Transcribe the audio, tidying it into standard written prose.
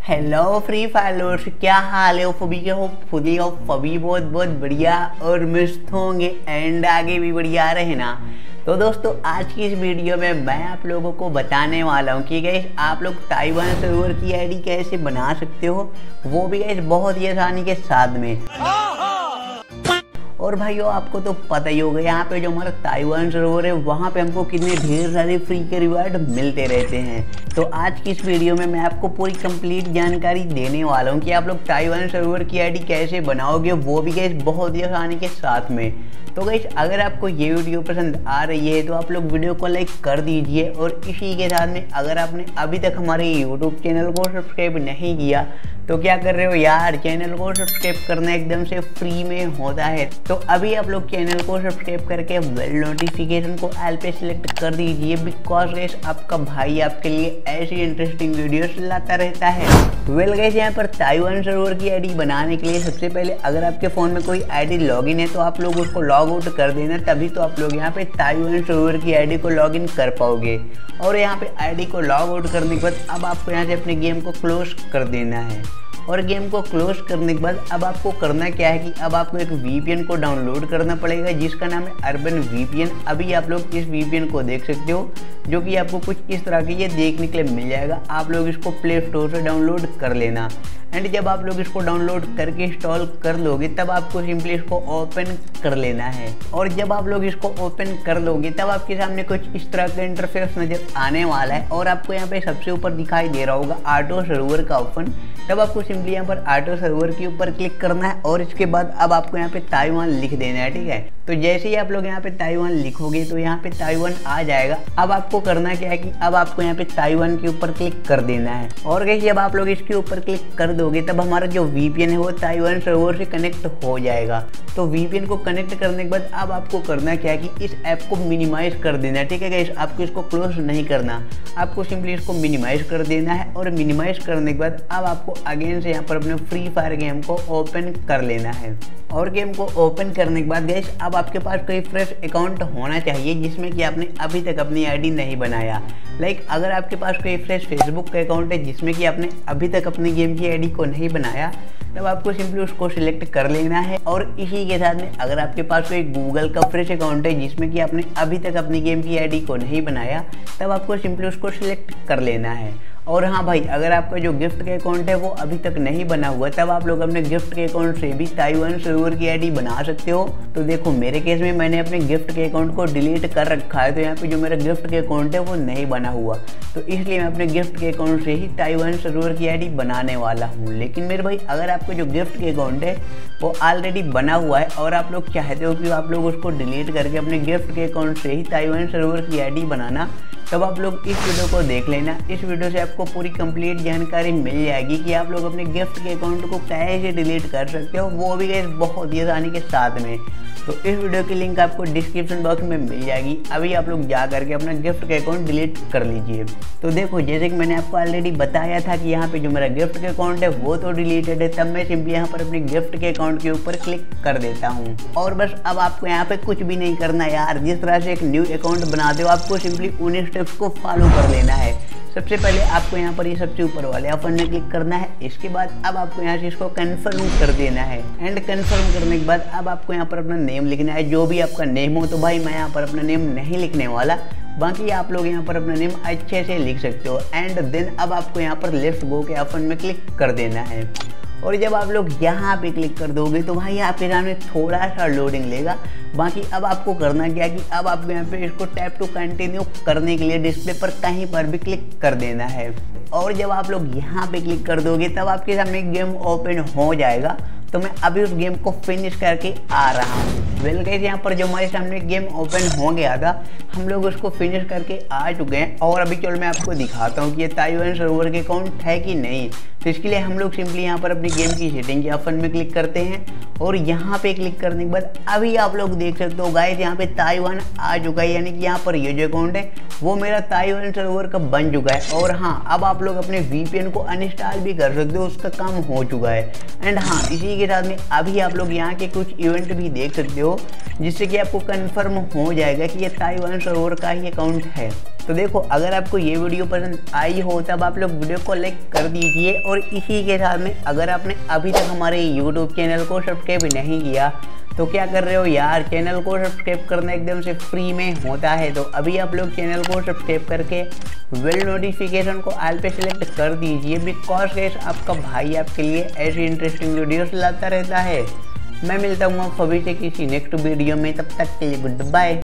Hello free फायरर्स, क्या हाल है? फुदी बहुत बहुत बढ़िया और मस्त होंगे एंड आगे भी बढ़िया रहे ना। तो दोस्तों, आज की इस वीडियो में मैं आप लोगों को बताने वाला हूँ कि गाइस आप लोग ताइवान सर्वर की आईडी कैसे बना सकते हो, वो भी गाइस बहुत ही आसानी के साथ में। और भाइयों, आपको तो पता ही होगा यहाँ पे जो हमारा ताइवान सर्वर है वहाँ पे हमको कितने ढेर सारे फ्री के रिवार्ड मिलते रहते हैं। तो आज की इस वीडियो में मैं आपको पूरी कंप्लीट जानकारी देने वाला हूँ कि आप लोग ताइवान सर्वर की आईडी कैसे बनाओगे, वो भी गाइस बहुत ही आसानी के साथ में। तो गाइस, अगर आपको ये वीडियो पसंद आ रही है तो आप लोग वीडियो को लाइक कर दीजिए, और इसी के साथ में अगर आपने अभी तक हमारे यूट्यूब चैनल को सब्सक्राइब नहीं किया तो क्या कर रहे हो यार, चैनल को सब्सक्राइब करना एकदम से फ्री में होता है। तो अभी आप लोग चैनल को सब्सक्राइब करके बेल नोटिफिकेशन को ऑल पे सिलेक्ट कर दीजिए, बिकॉज गाइस आपका भाई आपके लिए ऐसी इंटरेस्टिंग वीडियोस लाता रहता है। वेल गाइस, यहाँ पर ताइवान सर्वर की आईडी बनाने के लिए सबसे पहले अगर आपके फ़ोन में कोई आईडी लॉगिन है तो आप लोग उसको लॉग आउट कर देना, तभी तो आप लोग यहाँ पे ताइवान सर्वर की आईडी को लॉगिन कर पाओगे। और यहाँ पे आईडी को लॉग आउट करने के बाद अब आपको यहाँ से अपने गेम को क्लोज कर देना है। और गेम को क्लोज करने के बाद अब आपको करना क्या है कि अब आपको एक VPN को डाउनलोड करना पड़ेगा जिसका नाम है अर्बन VPN। अभी आप लोग इस VPN को देख सकते हो, जो कि आपको कुछ इस तरह के ये देखने के लिए मिल जाएगा। आप लोग इसको प्ले स्टोर से डाउनलोड कर लेना, एंड जब आप लोग इसको डाउनलोड करके इंस्टॉल कर लोगे तब आपको सिंपली इसको ओपन कर लेना है। और जब आप लोग इसको ओपन कर लोगे तब आपके सामने कुछ इस तरह का इंटरफेस नज़र आने वाला है, और आपको यहाँ पे सबसे ऊपर दिखाई दे रहा होगा ऑटो सर्वर का ऑप्शन। तब आपको सिंपली यहाँ पर ऑटो सर्वर के ऊपर क्लिक करना है, और इसके बाद अब आपको यहाँ पे ताइवान लिख देना है, ठीक है। तो जैसे ही आप लोग यहाँ पे ताइवान लिखोगे तो यहाँ पे ताइवान आ जाएगा। अब आपको करना क्या है कि अब आपको यहाँ पे ताइवान के ऊपर क्लिक कर देना है, और गाइस जब आप लोग इसके ऊपर क्लिक कर दोगे तब हमारा जो VPN है वो ताइवान सर्वर से कनेक्ट हो जाएगा। तो VPN को कनेक्ट करने के बाद अब आपको करना क्या है कि इस ऐप को मिनिमाइज कर देना है, ठीक है गाइस। आपको इसको क्लोज नहीं करना, आपको सिंपली इसको मिनिमाइज कर देना है। और मिनिमाइज करने के बाद अब आपको अगेन से यहाँ पर अपने फ्री फायर गेम को ओपन कर लेना है। और गेम को ओपन करने के बाद गाइस अब आपके पास कोई फ्रेश अकाउंट होना चाहिए जिसमें कि आपने अभी तक अपनी आईडी नहीं बनाया। लाइक अगर आपके पास कोई फ्रेश फेसबुक का अकाउंट है जिसमें कि आपने अभी तक अपनी गेम की आईडी को नहीं बनाया, तब आपको सिंपली उसको सिलेक्ट कर लेना है। और इसी के साथ में अगर आपके पास कोई गूगल का फ्रेश अकाउंट है जिसमें कि आपने अभी तक अपनी गेम की आईडी को नहीं बनाया, तब आपको सिंपली उसको सिलेक्ट कर लेना है। और हाँ भाई, अगर आपका जो गिफ्ट के अकाउंट है वो अभी तक नहीं बना हुआ, तब आप लोग अपने गिफ्ट के अकाउंट से भी ताइवान सर्वर की आईडी बना सकते हो। तो देखो, मेरे केस में मैंने अपने गिफ्ट के अकाउंट को डिलीट कर रखा है, तो यहाँ पे जो मेरा गिफ्ट के अकाउंट है वो नहीं बना हुआ, तो इसलिए मैं अपने गिफ्ट के अकाउंट से ही ताइवान सर्वर की आईडी बनाने वाला हूँ। लेकिन मेरे भाई, अगर आपका जो गिफ्ट के अकाउंट है वो ऑलरेडी बना हुआ है और आप लोग चाहते हो कि आप लोग उसको डिलीट करके अपने गिफ्ट के अकाउंट से ही ताइवान सर्वर की आईडी बनाना, तब आप लोग इस वीडियो को देख लेना। इस वीडियो से आपको पूरी कंप्लीट जानकारी मिल जाएगी कि आप लोग अपने गिफ्ट के अकाउंट को कैसे डिलीट कर सकते हो, वो भी गाइस बहुत ही आसानी के साथ में। तो इस वीडियो की लिंक आपको डिस्क्रिप्शन बॉक्स में मिल जाएगी। अभी आप लोग जा करके अपना गिफ्ट के अकाउंट डिलीट कर लीजिए। तो देखो, जैसे कि मैंने आपको ऑलरेडी बताया था कि यहाँ पे जो मेरा गिफ्ट के अकाउंट है वो तो डिलीटेड है, तब मैं सिंपली यहाँ पर अपने गिफ्ट के अकाउंट के ऊपर क्लिक कर देता हूँ। और बस अब आपको यहाँ पे कुछ भी नहीं करना यार, जिस तरह से एक न्यू अकाउंट बनाते हो आपको सिंपली उन स्टेप्स को फॉलो कर लेना है। सबसे पहले आपको यहाँ पर ये सबसे ऊपर वाले ऑप्शन में क्लिक करना है। इसके बाद अब आपको यहाँ से इसको कंफर्म कर देना है, एंड कंफर्म करने के बाद अब आपको यहाँ पर अपना नेम लिखना है, जो भी आपका नेम हो। तो भाई मैं यहाँ पर अपना नेम नहीं लिखने वाला, बाकी आप लोग यहाँ पर अपना नेम अच्छे से लिख सकते हो। एंड देन अब आपको यहाँ पर लेट्स गो के ऑप्शन में क्लिक कर देना है। और जब आप लोग यहाँ पे क्लिक कर दोगे तो भाई आपके सामने थोड़ा सा लोडिंग लेगा। बाकी अब आपको करना क्या है कि अब आपको यहाँ पे इसको टैप टू कंटिन्यू करने के लिए डिस्प्ले पर कहीं पर भी क्लिक कर देना है। और जब आप लोग यहाँ पे क्लिक कर दोगे तब आपके सामने गेम ओपन हो जाएगा। तो मैं अभी उस गेम को फिनिश करके आ रहा हूँ। वेल गाइस, यहाँ पर जो हमारे सामने गेम ओपन हो गया था, हम लोग उसको फिनिश करके आ चुके हैं। और अभी चलो मैं आपको दिखाता हूँ कि ये ताइवान सर्वर के अकाउंट है कि नहीं। तो इसके लिए हम लोग सिंपली यहाँ पर अपनी गेम की सेटिंग के ऑप्शन में क्लिक करते हैं, और यहाँ पे क्लिक करने के बाद अभी आप लोग देख सकते हो गाइस यहाँ पे ताइवान आ चुका है, यानी कि यहाँ पर ये जो अकाउंट है वो मेरा ताइवान सर्वर का बन चुका है। और हाँ, अब आप लोग अपने VPN को अनइंस्टॉल भी कर सकते हो, उसका काम हो चुका है। एंड हाँ, इसी के साथ में अभी आप लोग यहाँ के कुछ इवेंट भी देख सकते हो, जिससे कि आपको कंफर्म हो जाएगा कि ये ताइवान सर्वर का ही अकाउंट है। तो देखो, अगर आपको ये वीडियो पसंद आई हो तब आप लोग वीडियो को लाइक कर दीजिए, और इसी के साथ में अगर आपने अभी तक हमारे यूट्यूब चैनल को सब्सक्राइब नहीं किया तो क्या कर रहे हो यार, चैनल को सब्सक्राइब करना एकदम से फ्री में होता है। तो अभी आप लोग चैनल को सब्सक्राइब करके बेल नोटिफिकेशन को ऑल पे सेलेक्ट कर दीजिए, बिकॉज गाइस आपका भाई आपके लिए ऐसी इंटरेस्टिंग वीडियोस लाता रहता है। मैं मिलता हूँ आप सभी से किसी नेक्स्ट वीडियो में, तब तक के लिए गुड बाय।